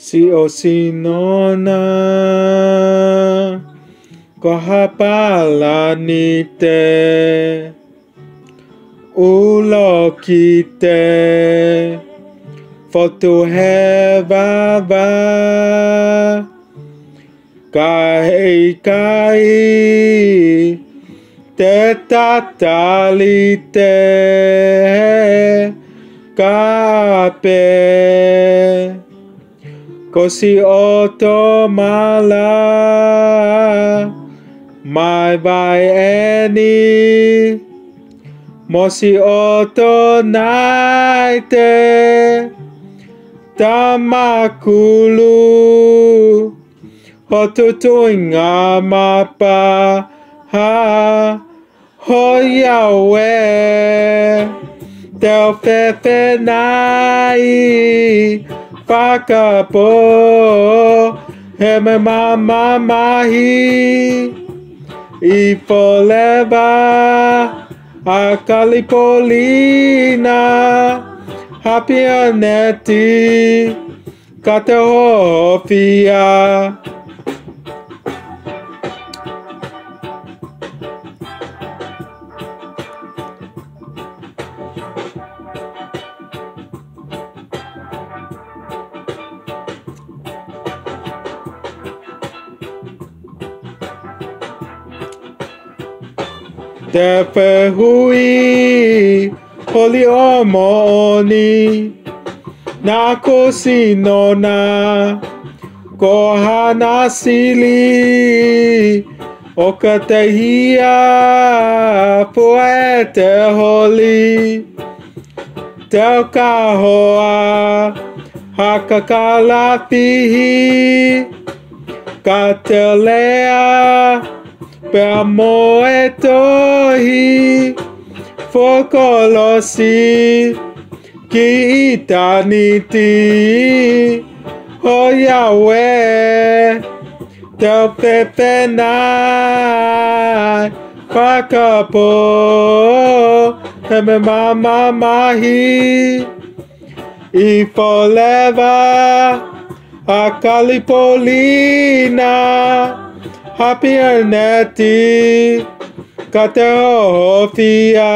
Si o sinona kohapala nite ulo kite fotu hevava kai kai te tatalite kape kosi oto mala mai vai eni mosi oto naite tamakulu hotutuinga mapa ha hoyawe teo fefe nai Pakapo heme mama mahi Ipoleva akalipolina Hapianeti katehofia Tepe hui holi omoni Nako sinona kohana sili Okatehia poete holi Teo kahoa hakakalapihi Katelea Peamo etohi fokolosi ki itaniti hoyawe teo pepenai pakapo heme mama mahi ifoleva akalipolina Hapianeti katehofia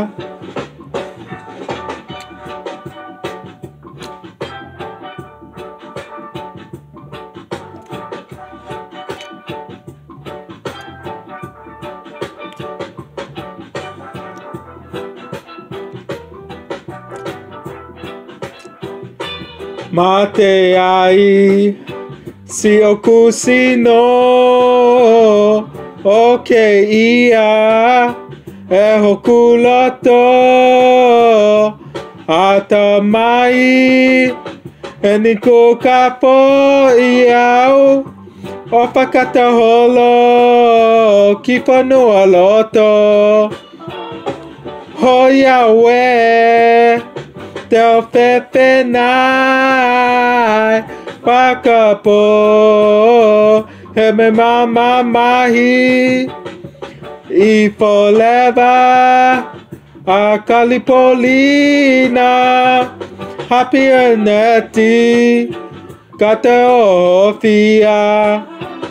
Mate ai Si okusino oke ia hokulato atamai eniko kapo iau opakata holo kifanu aloto hoyawe teo pepenai Pakapo heme mama mahi Ifoleva akalipolina Hapianeti katehofia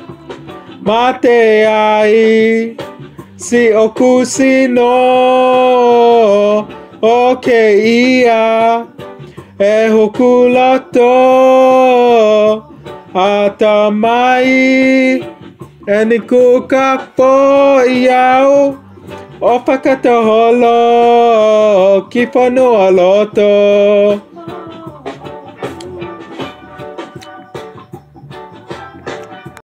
Mate ai si okusino oke ia hokulato atamai eniku kapo iau opakata holo kifanu aloto